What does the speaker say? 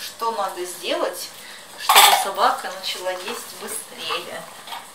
что надо сделать, чтобы собака начала есть быстрее.